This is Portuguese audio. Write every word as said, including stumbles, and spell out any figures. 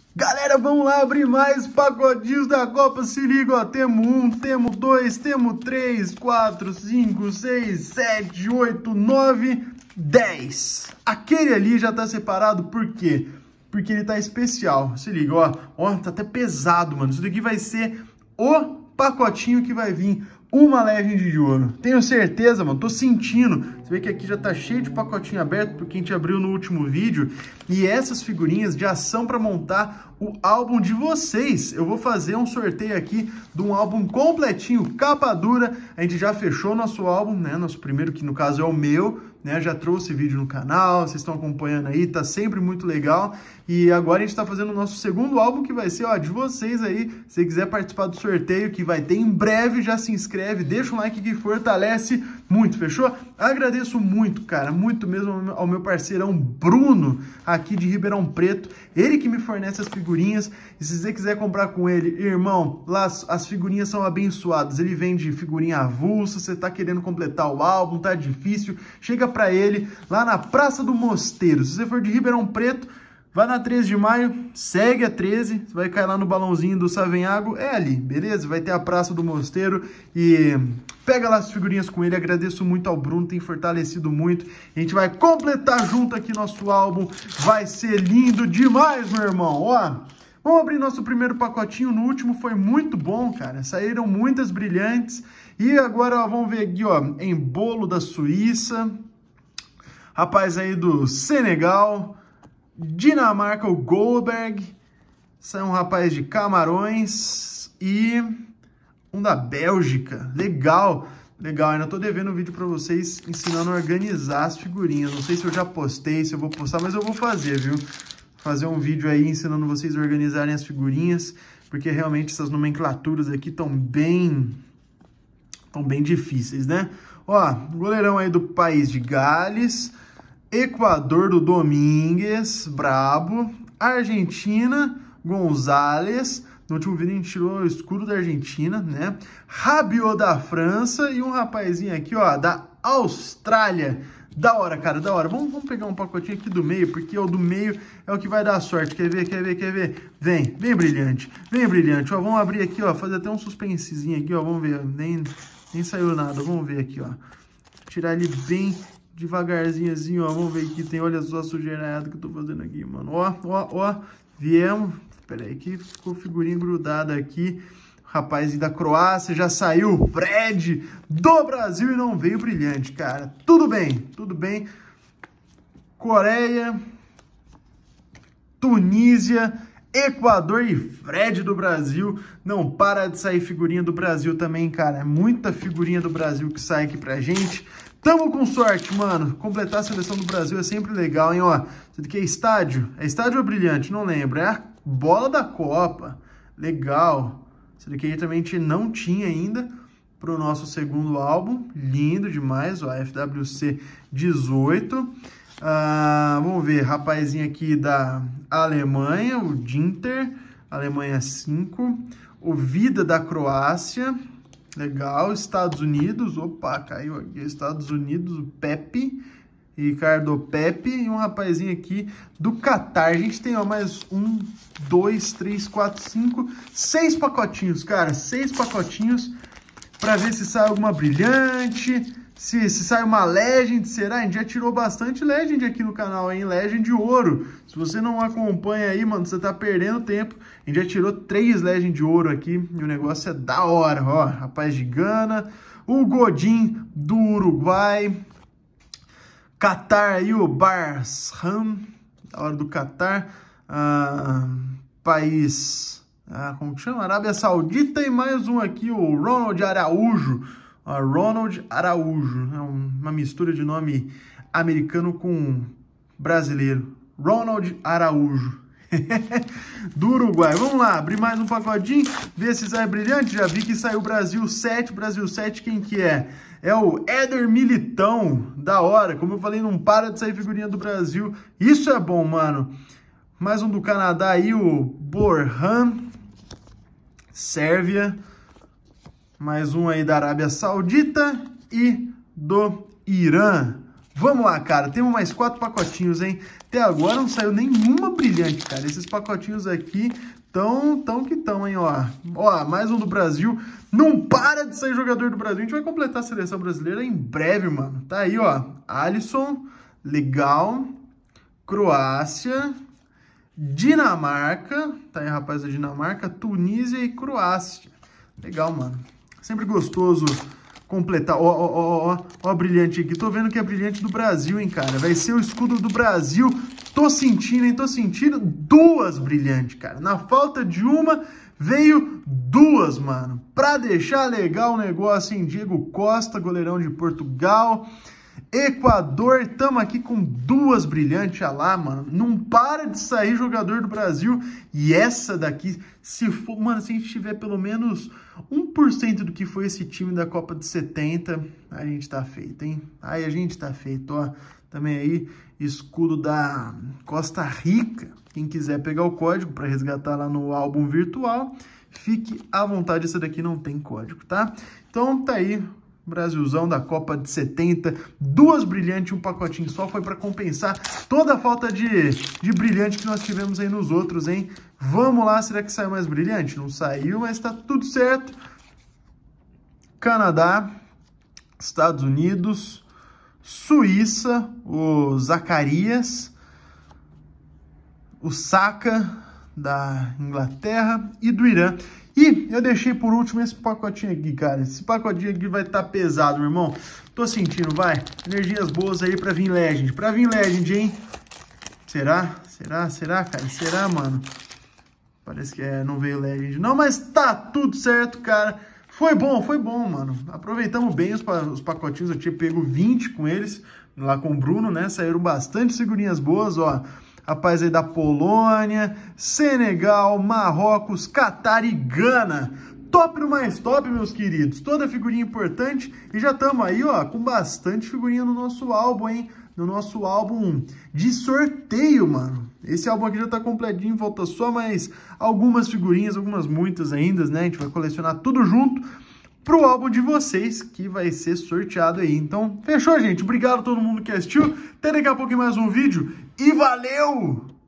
Galera, vamos lá abrir mais pacotinhos da Copa. Se liga, ó, temos um, temos dois, temos três, quatro, cinco, seis, sete, oito, nove, dez. Aquele ali já tá separado, por quê? Porque ele tá especial. Se liga, ó, ó, tá até pesado, mano. Isso daqui vai ser o pacotinho que vai vir uma Legend de ouro. Tenho certeza, mano, tô sentindo. Você vê que aqui já tá cheio de pacotinho aberto, porque a gente abriu no último vídeo. E essas figurinhas já são para montar o álbum de vocês. Eu vou fazer um sorteio aqui de um álbum completinho, capa dura. A gente já fechou nosso álbum, né? Nosso primeiro, que no caso é o meu, né? Já trouxe vídeo no canal, vocês estão acompanhando aí, tá sempre muito legal. E agora a gente tá fazendo o nosso segundo álbum, que vai ser, ó, de vocês aí. Se você quiser participar do sorteio, que vai ter em breve, já se inscreve, deixa um like que fortalece muito, fechou? Agradeço muito, cara, muito mesmo ao meu parceirão Bruno, aqui de Ribeirão Preto, ele que me fornece as figurinhas. E se você quiser comprar com ele, irmão, lá as figurinhas são abençoadas. Ele vende figurinha avulsa, você tá querendo completar o álbum, tá difícil, chega pra ele lá na Praça do Mosteiro. Se você for de Ribeirão Preto, vai na treze de maio, segue a treze, você vai cair lá no balãozinho do Savenhago, é ali, beleza? Vai ter a Praça do Mosteiro e pega lá as figurinhas com ele. Agradeço muito ao Bruno, tem fortalecido muito. A gente vai completar junto aqui nosso álbum, vai ser lindo demais, meu irmão, ó. Vamos abrir nosso primeiro pacotinho. No último foi muito bom, cara, saíram muitas brilhantes. E agora, ó, vamos ver aqui, ó, em bolo da Suíça, rapaz aí do Senegal, Dinamarca, o Goldberg, saiu um rapaz de Camarões e um da Bélgica. Legal, legal. Ainda tô devendo um vídeo para vocês ensinando a organizar as figurinhas. Não sei se eu já postei, se eu vou postar, mas eu vou fazer, viu? Fazer um vídeo aí ensinando vocês a organizarem as figurinhas, porque realmente essas nomenclaturas aqui estão bem, estão bem difíceis, né? Ó, goleirão aí do país de Gales, Equador do Domingues, brabo, Argentina, Gonzalez, no último vídeo a gente tirou o escudo da Argentina, né? Rabiot da França e um rapazinho aqui, ó, da Austrália. Da hora, cara, da hora. Vamos, vamos pegar um pacotinho aqui do meio, porque o do meio é o que vai dar sorte. Quer ver, quer ver, quer ver? Vem, vem brilhante, vem brilhante. Ó, vamos abrir aqui, ó, fazer até um suspensezinho aqui, ó, vamos ver. Nem, nem saiu nada, vamos ver aqui, ó. Tirar ele bem devagarzinho assim, ó, vamos ver aqui, tem, olha só a sujeirada que eu tô fazendo aqui, mano, ó, ó, ó, viemos, pera aí que ficou figurinha grudada aqui, rapaz da Croácia, já saiu, Fred do Brasil e não veio brilhante, cara, tudo bem, tudo bem, Coreia, Tunísia, Equador e Fred do Brasil. Não para de sair figurinha do Brasil também, cara, é muita figurinha do Brasil que sai aqui pra gente. Tamo com sorte, mano. Completar a seleção do Brasil é sempre legal, hein, ó. Isso daqui é estádio? É estádio ou brilhante? Não lembro. É a bola da Copa. Legal. Isso daqui também a gente não tinha ainda pro nosso segundo álbum. Lindo demais, ó. F W C dezoito. Ah, vamos ver. Rapazinho aqui da Alemanha, o Dinter. Alemanha cinco. O Vida da Croácia. Legal, Estados Unidos, opa, caiu aqui, Estados Unidos, o Pepe, Ricardo Pepe, e um rapazinho aqui do Catar. A gente tem, ó, mais um, dois, três, quatro, cinco, seis pacotinhos, cara, seis pacotinhos, pra ver se sai alguma brilhante, se, se sai uma Legend, será? A gente já tirou bastante Legend aqui no canal, hein, Legend de ouro. Se você não acompanha aí, mano, você tá perdendo tempo. A gente já tirou três Legend de ouro aqui e o negócio é da hora, ó. Rapaz de Gana, o Godin do Uruguai, Catar aí, o Barsham, da hora do Catar, ah, país, ah, como que chama? Arábia Saudita, e mais um aqui, o Ronald Araújo, ah, Ronald Araújo, é uma mistura de nome americano com brasileiro, Ronald Araújo. Do Uruguai. Vamos lá, abrir mais um pacotinho, ver se sai brilhante. Já vi que saiu Brasil sete, Brasil sete, quem que é? É o Éder Militão, da hora. Como eu falei, não para de sair figurinha do Brasil. Isso é bom, mano. Mais um do Canadá aí, o Borhan, Sérvia. Mais um aí da Arábia Saudita e do Irã. Vamos lá, cara, temos mais quatro pacotinhos, hein? Até agora não saiu nenhuma brilhante, cara. Esses pacotinhos aqui tão, tão que tão, hein, ó. Ó, mais um do Brasil. Não para de sair jogador do Brasil. A gente vai completar a seleção brasileira em breve, mano. Tá aí, ó. Alisson, legal. Croácia, Dinamarca. Tá aí, rapaz, da Dinamarca. Tunísia e Croácia. Legal, mano. Sempre gostoso completar. Ó, ó, ó, ó, ó, brilhante aqui. Tô vendo que é brilhante do Brasil, hein, cara. Vai ser o escudo do Brasil. Tô sentindo, hein? Tô sentindo duas brilhantes, cara. Na falta de uma, veio duas, mano. Pra deixar legal o negócio, hein? Diego Costa, goleirão de Portugal. Equador, tamo aqui com duas brilhantes, olha lá, mano. Não para de sair jogador do Brasil. E essa daqui, se for, mano, se a gente tiver pelo menos um por cento do que foi esse time da Copa de setenta, a gente tá feito, hein? Aí a gente tá feito, ó. Também aí, escudo da Costa Rica. Quem quiser pegar o código para resgatar lá no álbum virtual, fique à vontade, essa daqui não tem código, tá? Então tá aí. Brasilzão da Copa de setenta, duas brilhantes, um pacotinho só, foi para compensar toda a falta de, de brilhante que nós tivemos aí nos outros, hein? Vamos lá, será que saiu mais brilhante? Não saiu, mas tá tudo certo. Canadá, Estados Unidos, Suíça, o Zacarias, o Saka da Inglaterra e do Irã. E eu deixei por último esse pacotinho aqui, cara. Esse pacotinho aqui vai estar tá pesado, meu irmão. Tô sentindo, vai. Energias boas aí pra vir Legend. Pra vir Legend, hein? Será? Será? Será, cara? Será, mano? Parece que é, não veio Legend. Não, mas tá tudo certo, cara. Foi bom, foi bom, mano. Aproveitamos bem os, os pacotinhos. Eu tinha pego vinte com eles, lá com o Bruno, né? Saíram bastante figurinhas boas, ó. Rapaz aí da Polônia, Senegal, Marrocos, Catar e Gana. Top no mais top, meus queridos. Toda figurinha importante. E já estamos aí, ó, com bastante figurinha no nosso álbum, hein? No nosso álbum de sorteio, mano. Esse álbum aqui já tá completinho, falta só mais algumas figurinhas, algumas muitas ainda, né? A gente vai colecionar tudo junto pro álbum de vocês, que vai ser sorteado aí. Então, fechou, gente? Obrigado a todo mundo que assistiu. Até daqui a pouco em mais um vídeo. E valeu!